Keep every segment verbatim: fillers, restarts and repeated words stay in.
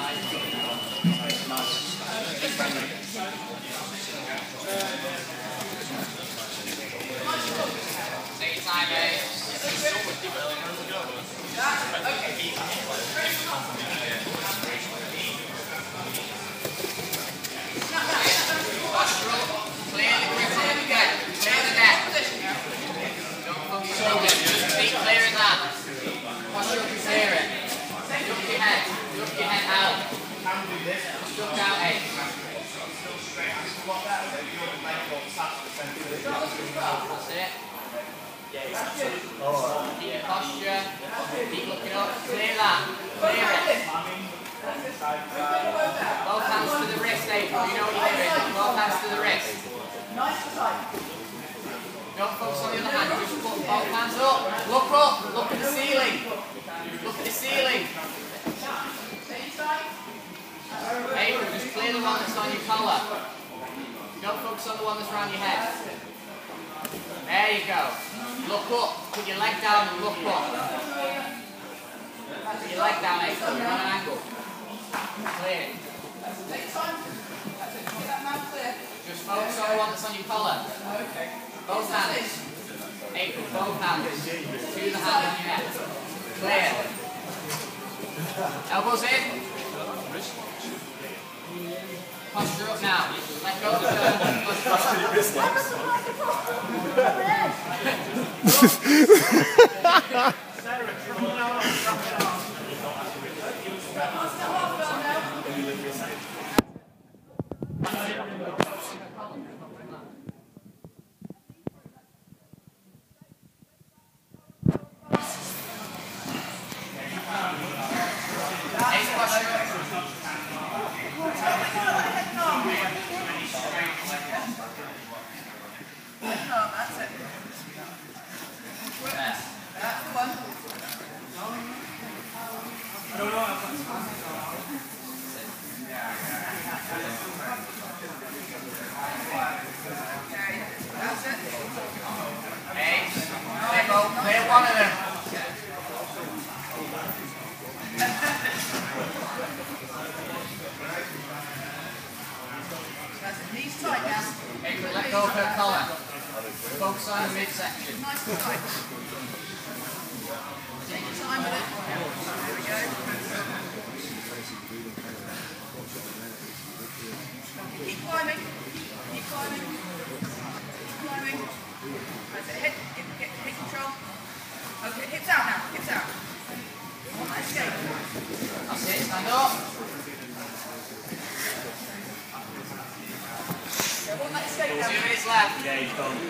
time, mate. Posture up. Clear the grip here again. Clear the neck. Don't focus on it. Just keep clearing that. Posture up and clear it. Duck your head. Duck your head out. Duck out, eight. That's it. Yeah, posture. Keep looking up. Clear that. Clear it. Both hands to the wrist, April. You know what you're doing. Both hands to the wrist. Don't focus on the other hand. Just put both hands up. Look up. Look at the ceiling. Look at the ceiling. April, just clear the one that's on your collar. Don't focus on the one that's around your head. There you go. Look up. Put your leg down and look up. Put your leg down, April. You're on an angle. Clear. Just focus on the one that's on your collar. Both hands. April, both hands. To the hand on your neck. Clear. Elbows in. Posture up now. Let go of the turn. Clear one of them. Knees tight now. April, let go of her collar. Focus on the midsection. Nice and tight. Take your time with it. There we go. Keep climbing. Keep climbing. Keep climbing. That's it. Hit, hit, hit, hit control. Okay, hips out now. Hips out. On that escape. That's it. Stand up. Yeah, on that escape now. Two minutes left. Yeah, he's gone.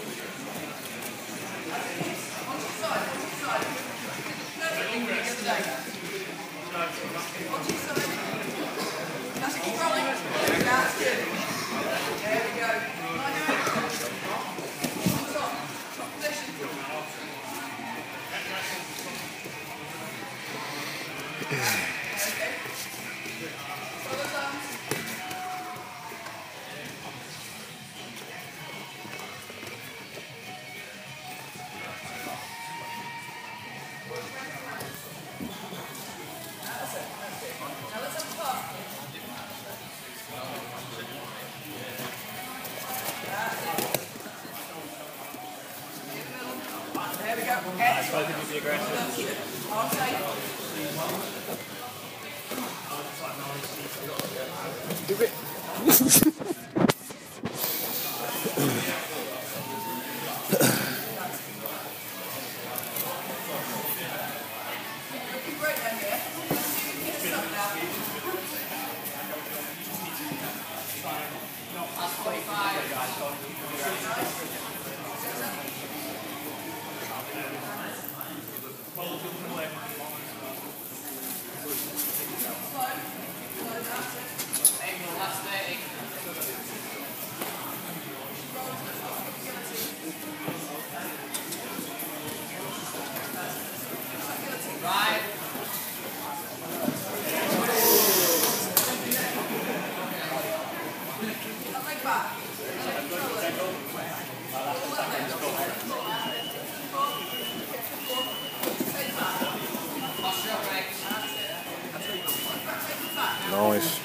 On to the side. On to the side. Perfect movement the other day. On to the side. That's it. Keep rolling. That's good. There we go. Line out. There we go. I suppose it would be aggressive. Keep it. Arm safe. Do it. Looking great down here. Let's see if we can get this up now. That's forty-five. Last thirty. Nice.